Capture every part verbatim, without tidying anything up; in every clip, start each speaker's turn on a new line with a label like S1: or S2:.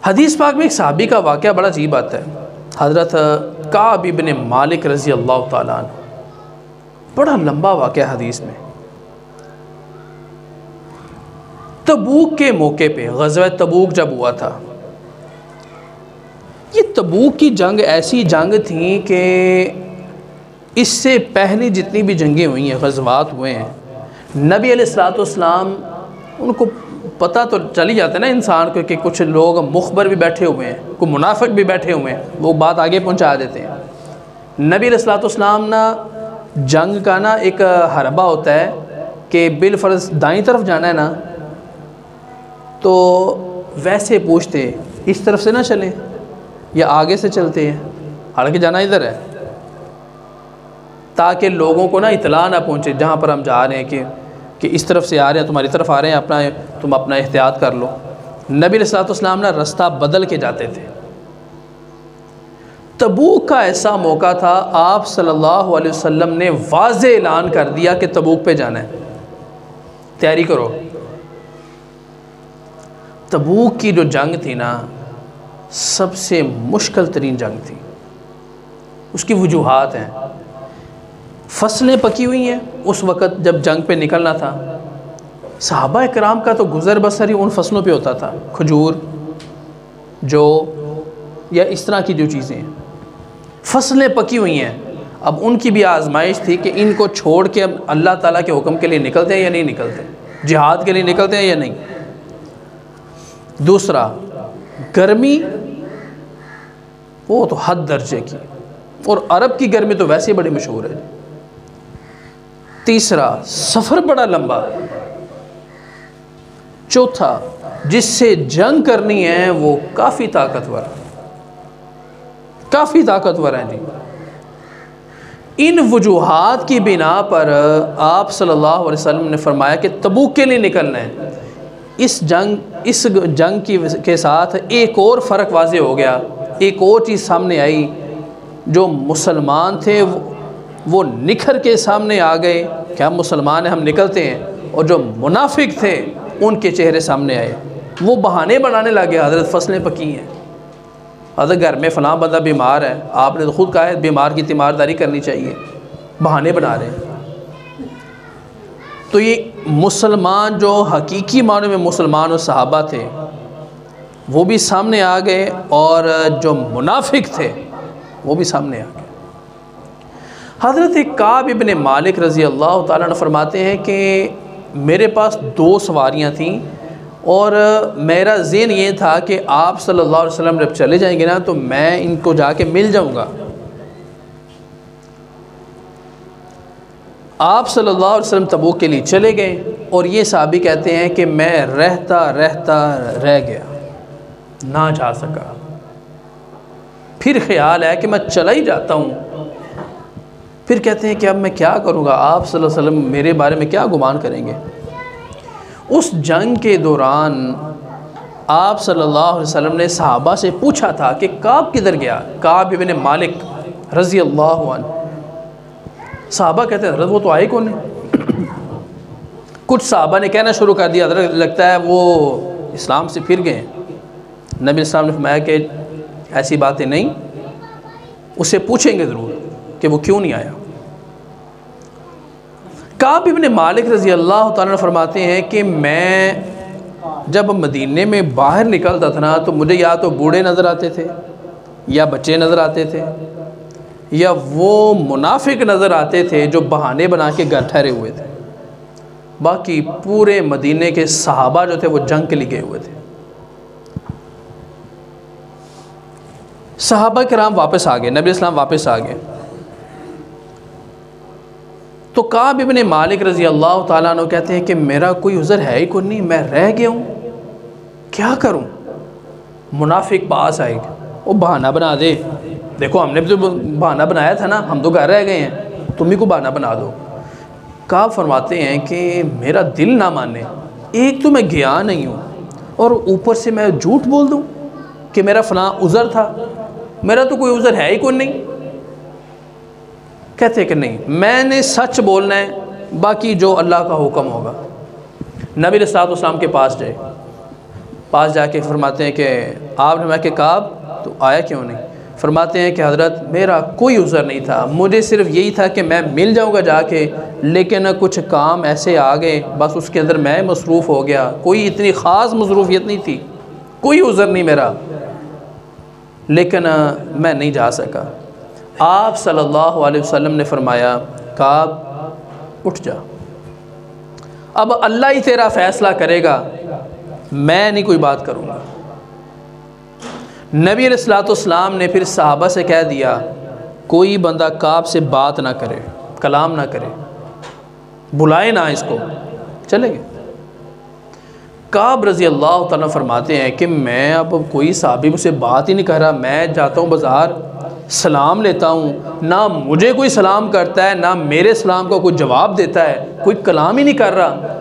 S1: हदीस पाक में एक सहाबी का वाक़या बड़ा अजीब आता है। हज़रत काब इब्न मालिक रज़ी अल्लाह ताला अन्हु, बड़ा लंबा वाक़या हदीस में। तबूक के मौके पे, ग़ज़वा तबूक जब हुआ था, ये तबूक की जंग ऐसी जंग थी कि इससे पहले जितनी भी जंगें हुई हैं, ग़ज़वात हुए हैं, नबी अलैहिस्सलातु वस्सलाम उनको पता तो चल ही जाता है ना इंसान को कि कुछ लोग मुखबर भी बैठे हुए हैं, कुछ मुनाफिक भी बैठे हुए हैं, वो बात आगे पहुंचा देते हैं। नबी अलैहिस्सलातु वस्सलाम ना जंग का ना एक हरबा होता है कि बिलफर्ज दाईं तरफ जाना है ना, तो वैसे पूछते इस तरफ से ना चलें या आगे से चलते हैं, हालांकि जाना इधर है, ताकि लोगों को ना इतला ना पहुँचे जहाँ पर हम जा रहे हैं कि कि इस तरफ से आ रहे हैं, तुम्हारी तरफ आ रहे हैं, अपना तुम अपना एहतियात कर लो। नबी अलैहिस्सलातु वस्सलाम ना रास्ता बदल के जाते थे। तबूक का ऐसा मौका था, आप सल्लल्लाहु अलैहि वसल्लम ने वाज़े ऐलान कर दिया कि तबूक पे जाना है, तैयारी करो। तबूक की जो जंग थी ना, सबसे मुश्किल तरीन जंग थी। उसकी वजूहात हैं, फसलें पकी हुई हैं उस वक़्त जब जंग पे निकलना था। सहाबा इकराम का तो गुज़र बसर ही उन फसलों पे होता था, खजूर, जो या इस तरह की जो चीज़ें हैं, फसलें पकी हुई हैं। अब उनकी भी आजमाइश थी कि इनको छोड़ के अब अल्लाह ताला के हुक्म के लिए निकलते हैं या नहीं निकलते, जिहाद के लिए निकलते हैं या नहीं। दूसरा, गर्मी वो तो हद दर्जे की, और अरब की गर्मी तो वैसे बड़ी मशहूर है। तीसरा, सफ़र बड़ा लंबा। चौथा, जिससे जंग करनी है वो काफ़ी ताकतवर काफ़ी ताकतवर हैं जी। इन वजूहात की बिना पर आप सल्लल्लाहु अलैहि वसल्लम ने फरमाया कि तबूक के लिए निकलना है। इस जंग इस जंग की के साथ एक और फ़र्क वाज़े हो गया, एक और चीज़ सामने आई। जो मुसलमान थे वो, वो निखर के सामने आ गए कि हम मुसलमान हैं, हम निकलते हैं, और जो मुनाफिक थे उनके चेहरे सामने आए। वो बहाने बनाने लगे, हज़रत फसलें पकी हैं, हज़रत घर में फ़लाँ बंदा बीमार है, आपने तो ख़ुद कहा है बीमार की तीमारदारी करनी चाहिए, बहाने बना रहे हैं। तो ये मुसलमान जो हकीकी मानों में मुसलमान और सहाबा थे वो भी सामने आ गए, और जो मुनाफिक थे वो भी सामने आ गए। हज़रत काब इब्न मालिक रज़ी अल्लाह ताला अन्हु फरमाते हैं कि मेरे पास दो सवारियां थीं, और मेरा ज़हन ये था कि आप सल्लल्लाहु अलैहि वसल्लम जब चले जाएंगे ना तो मैं इनको जाके मिल जाऊंगा। आप सल्लल्लाहु अलैहि वसल्लम तबूक के लिए चले गए, और ये साहबी कहते हैं कि मैं रहता रहता रह गया, ना जा सका। फिर ख्याल है कि मैं चला ही जाता हूँ। फिर कहते हैं कि अब मैं क्या करूँगा, आप सल्लल्लाहु अलैहि वसल्लम मेरे बारे में क्या गुमान करेंगे। उस जंग के दौरान आप सल्लल्लाहु अलैहि वसल्लम ने सहाबा से पूछा था कि काब किधर गया, काब इब्न मालिक रज़ी अल्लाह अन्हु। सहाबा कहते हैं हज़रत वो तो आए कौन नहीं। कुछ सहाबा ने कहना शुरू कर दिया, हज़रत लगता है वो इस्लाम से फिर गए। नबी इस्लाम ने फरमाया कि ऐसी बातें नहीं, उससे पूछेंगे ज़रूर कि वो क्यों नहीं आया। काब इब्न मालिक रज़ी अल्लाह ताला फरमाते हैं कि मैं जब मदीने में बाहर निकलता था ना, तो मुझे या तो बूढ़े नज़र आते थे, या बच्चे नज़र आते थे, या वो मुनाफिक नज़र आते थे जो बहाने बना के घर ठहरे हुए थे। बाकी पूरे मदीने के सहाबा जो थे वो जंग के लिए गए हुए थे। सहाबा किराम वापस आ गए, नबी इस्लाम वापस आ गए। तो काब इब्न मालिक रज़ी अल्लाह ताला अन्हु कहते हैं कि मेरा कोई उज़र है ही कोई नहीं, मैं रह गया हूँ, क्या करूँ। मुनाफिक पास आएगा, वो बहाना बना दे, देखो हमने भी तो बहाना बनाया था ना, हम तो घर रह गए हैं, तुम ही को बहाना बना दो। काब फरमाते हैं कि मेरा दिल ना माने, एक तो मैं गया नहीं हूँ, और ऊपर से मैं झूठ बोल दूँ कि मेरा फ़लाँ उज़र था, मेरा तो कोई उज़र है ही कोई नहीं। कहते कि नहीं, मैंने सच बोलना है, बाकी जो अल्लाह का हुक्म होगा। नबी अलैहिस्सलातु वस्सलाम के पास जाए, पास जाके फरमाते हैं कि आपने मैं कि काब तो आया क्यों नहीं? फरमाते हैं कि हज़रत मेरा कोई उज़र नहीं था, मुझे सिर्फ यही था कि मैं मिल जाऊंगा जाके, लेकिन कुछ काम ऐसे आ गए, बस उसके अंदर मैं मसरूफ़ हो गया। कोई इतनी ख़ास मसरूफ़ियत नहीं थी, कोई उज़र नहीं मेरा, लेकिन मैं नहीं जा सका। आप सल्लल्लाहु अलैहि वसल्लम ने फरमाया काब उठ जा, अब अल्लाह ही तेरा फ़ैसला करेगा, मैं नहीं कोई बात करूँगा। नबी अलैहिस्सलाम ने फिर सहाबा से कह दिया कोई बंदा काब से बात ना करे, कलाम ना करे, बुलाए ना इसको, चले गए। काब रज़ी अल्लाह तआला फरमाते हैं कि मैं अब कोई साहबी मुझसे बात ही नहीं कर रहा, मैं जाता हूँ बाज़ार, सलाम लेता हूँ, ना मुझे कोई सलाम करता है, ना मेरे सलाम का कोई जवाब देता है, कोई कलाम ही नहीं कर रहा।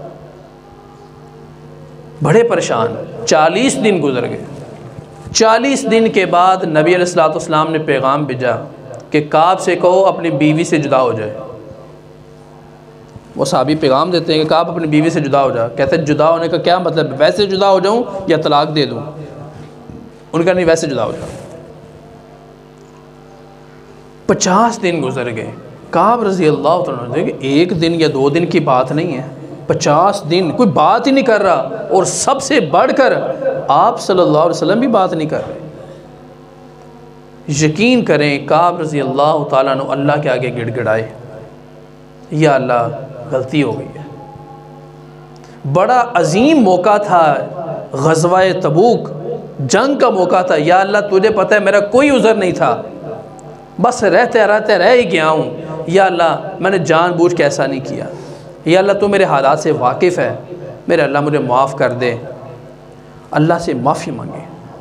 S1: बड़े परेशान, चालीस दिन गुजर गए। चालीस दिन के बाद नबी अलैहिस्सलाम ने पैगाम भेजा कि काब से कहो अपनी बीवी से जुदा हो जाए। वो साहबी पैगाम देते हैं कि काब अपनी बीवी से जुदा हो जा। कहते हैं जुदा होने का क्या मतलब, वैसे जुदा हो जाऊँ या तलाक दे दूँ? उनका नहीं, वैसे जुदा हो जाओ। पचास दिन गुजर गए। काब रज़ी अल्लाह तआला, एक दिन या दो दिन की बात नहीं है, पचास दिन कोई बात ही नहीं कर रहा, और सबसे बढ़कर आप सल्लल्लाहु अलैहि वसल्लम भी बात नहीं कर रहे। यकीन करें काब रज़ी अल्लाह तआला अन्हु अल्लाह के आगे गिड़गिड़ाए, या अल्लाह गलती हो गई है। बड़ा अजीम मौका था, ग़ज़वा तबूक जंग का मौका था। या अल्लाह तुझे पता है मेरा कोई उज़र नहीं था, बस रहते रहते रह ही गया हूँ। या अल्लाह मैंने जानबूझ के ऐसा नहीं किया। या अल्लाह तू मेरे हालात से वाकिफ़ है, मेरे अल्लाह मुझे माफ़ कर दे। अल्लाह से माफ़ी मांगे।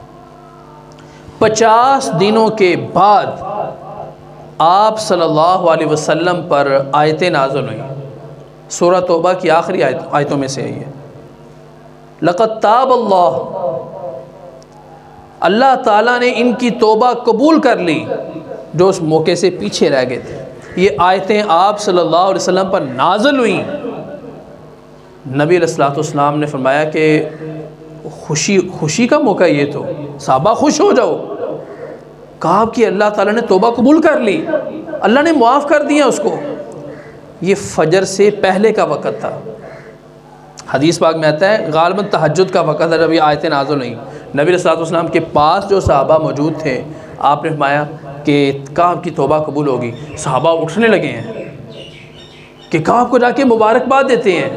S1: पचास दिनों के बाद आप सल्लल्लाहु अलैहि वसल्लम पर आयतें नाज़िल हुई। सूरह तौबा की आखिरी आयत आयतों में से है ये, लक़द ताब अल्लाह, अल्लाह ताला ने इनकी तौबा कबूल कर ली जो उस मौके से पीछे रह गए थे। ये आयतें आप सल्लल्लाहु अलैहि वसल्लम पर नाज़िल हुई। नबी अलैहिस्सलाम ने फरमाया कि खुशी खुशी का मौका ये, तो साहबा खुश हो जाओ। काब कि अल्लाह ताला ने तौबा कबूल कर ली, अल्लाह ने मुआफ़ कर दिया उसको। ये फजर से पहले का वक़्त था। हदीस पाक में आता है गालिबन तहज्जुद का वक़्त है जब ये आयतें नाज़िल हुई। नबी अलैहिस्सलाम के पास जो सहाबा मौजूद थे, आपने फरमाया कि काब की तौबा कबूल होगी। सहाबा उठने लगे हैं कि काब को जाके मुबारकबाद देते हैं।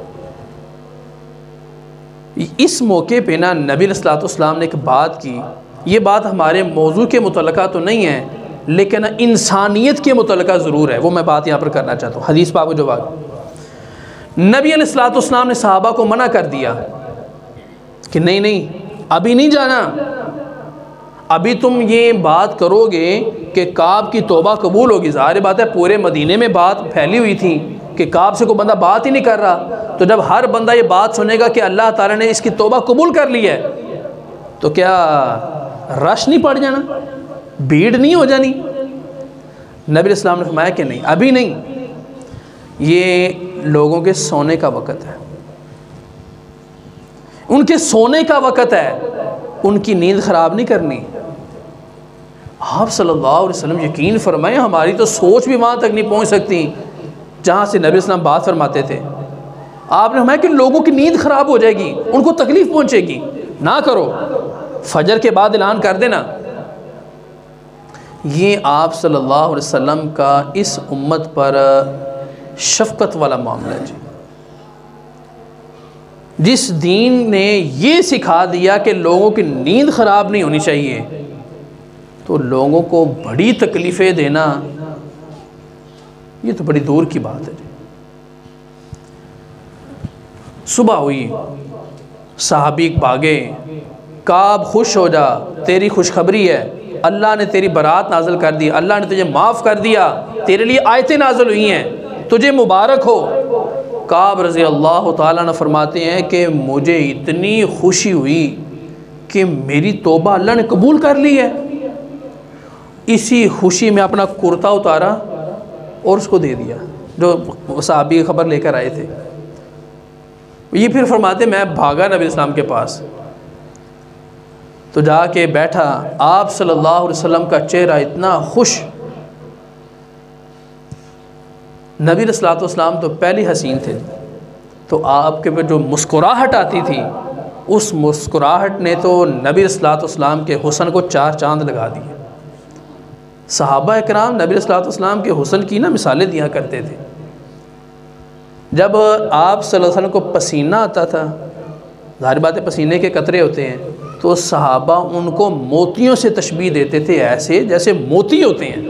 S1: इस मौके पे ना नबी अलैहिस्सलाम ने एक बात की, ये बात हमारे मौजू के मुतल्लिक़ा तो नहीं है, लेकिन इंसानियत के मुतल्लिक़ा ज़रूर है, वो मैं बात यहाँ पर करना चाहता हूँ। हदीस पाक जो बात, नबी अलैहिस्सलाम ने सहाबा को मना कर दिया कि नहीं नहीं अभी नहीं जाना, अभी तुम ये बात करोगे कि काब की तौबा कबूल होगी। ज़ाहिर बात है पूरे मदीने में बात फैली हुई थी कि काब से कोई बंदा बात ही नहीं कर रहा, तो जब हर बंदा ये बात सुनेगा कि अल्लाह ताला ने इसकी तौबा कबूल कर ली है, तो क्या रश नहीं पड़ जाना, भीड़ नहीं हो जानी? नबी इस्लाम ने फरमाया कि नहीं अभी नहीं, ये लोगों के सोने का वक़्त है, उनके सोने का वक़्त है, उनकी नींद ख़राब नहीं करनी। आप सल्लल्लाहु अलैहि वसल्लम यकीन फरमाएं, हमारी तो सोच भी वहाँ तक नहीं पहुँच सकती जहाँ से नबी इस्लाम बात फरमाते थे। आपने फरमाया कि लोगों की नींद ख़राब हो जाएगी, उनको तकलीफ़ पहुँचेगी, ना करो, फजर के बाद ऐलान कर देना। ये आप सल्लल्लाहु अलैहि वसल्लम का इस उम्मत पर शफ़क़त वाला मामला है जी। जिस दीन ने ये सिखा दिया कि लोगों की नींद ख़राब नहीं होनी चाहिए, तो लोगों को बड़ी तकलीफ़ें देना ये तो बड़ी दूर की बात है जी। सुबह हुई, सहाबी भागे, काब खुश हो जा, तेरी खुशखबरी है, अल्लाह ने तेरी बरात नाज़िल कर दी, अल्लाह ने तुझे माफ़ कर दिया, तेरे लिए आयतें नाज़िल हुई हैं, तुझे मुबारक हो। काब रज़ी अल्लाह ताला ने फरमाते हैं कि मुझे इतनी खुशी हुई कि मेरी तौबा अल्लाह ने कबूल कर ली है। इसी खुशी में अपना कुर्ता उतारा और उसको दे दिया जो सहाबी खबर लेकर आए थे। ये फिर फरमाते मैं भागा नबी इस्लाम के पास, तो जाके बैठा, आप सल्लल्लाहु अलैहि वसल्लम का चेहरा इतना खुश। नबी अलैहिस्सलातु वस्सलाम तो पहले हसीन थे, तो आपके पे जो मुस्कुराहट आती थी, उस मुस्कुराहट ने तो नबी अलैहिस्सलातु वस्सलाम के हुस्न को चार चांद लगा दिए। सहाबा इकराम नबी अलैहिस्सलातु वस्सलाम के हुस्न की ना मिसालें दिया करते थे। जब आप सल्लल्लाहु अलैहि वसल्लम को पसीना आता था, ज़ाहिर बात है पसीने के कतरे होते हैं, तो सहाबा उनको मोतियों से तशबीह देते थे, ऐसे जैसे मोती होते हैं।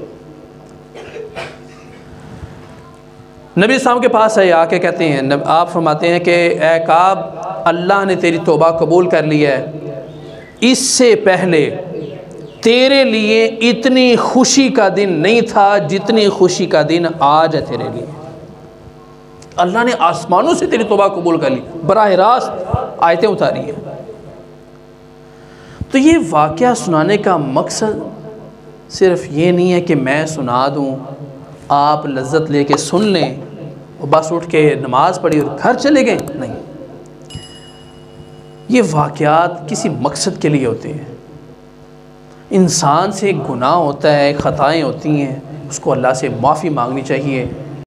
S1: नबी साहब के पास है, आके कहते हैं, आप फरमाते हैं कि ए काब, अल्लाह ने तेरी तौबा कबूल कर लिया है, इससे पहले तेरे लिए इतनी खुशी का दिन नहीं था जितनी खुशी का दिन आज है तेरे लिए। अल्लाह ने आसमानों से तेरी तौबा कबूल कर ली, बराह रास्त आयतें उतारी हैं। तो ये वाक़या सुनाने का मकसद सिर्फ ये नहीं है कि मैं सुना दूँ, आप लज्जत लेके सुन लें और बस उठ के नमाज़ पढ़ी और घर चले गए, नहीं। ये वाक़यात किसी मकसद के लिए होते हैं। इंसान से गुनाह होता है, ख़ताएँ होती हैं, उसको अल्लाह से माफ़ी मांगनी चाहिए।